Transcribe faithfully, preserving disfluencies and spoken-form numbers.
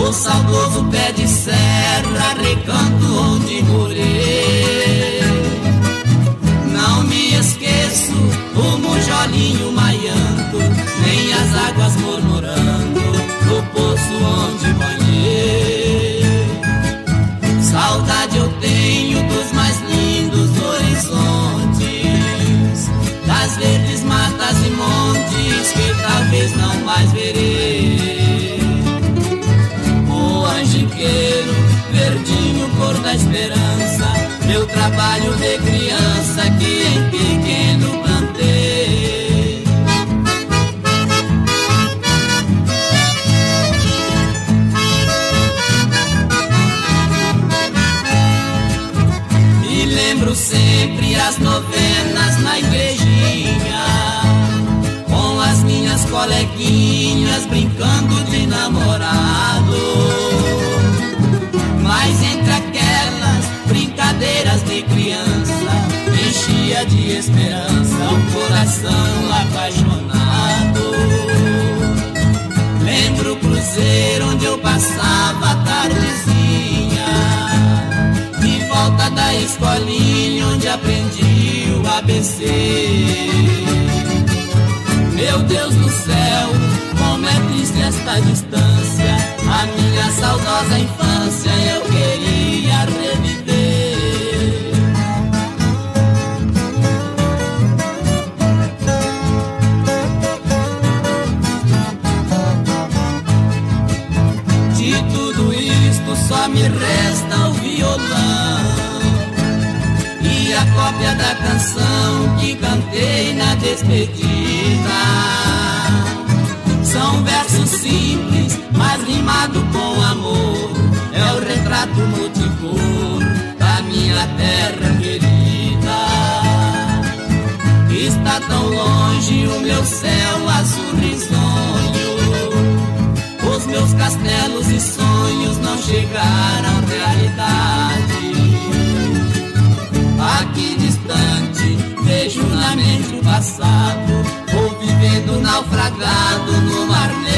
o saudoso pé de serra, recanto onde morei. Não me esqueço o mojolinho maiando, nem as águas murmurando no poço onde banhei. Saudade eu tenho dos mais lindos horizontes, das verdes matas e montes que talvez não mais verei. O angiqueiro, verdinho, cor da esperança, meu trabalho de criança que em pequeno plantei. Me lembro sempre as novenas na igrejinha, com as minhas coleguinhas brincando de namorado. Mas entre aquelas brincadeiras de criança, enchia de esperança um coração apaixonado. Lembro o cruzeiro onde eu passava a tardezinha, de volta da escolinha onde aprendi o A B C. Meu Deus do céu, como é triste esta distância, a minha saudosa infância eu queria reviver. De tudo isto só me resta o violão e a cópia da canção que cantei na despedida. São versos simples, mas rimado com amor, é o retrato multicor da minha terra querida. Está tão longe o meu céu azul risonho, os meus castelos e sonhos não chegaram à realidade. Aqui distante vejo na mente o passado, vou vivendo naufragado no mar negro.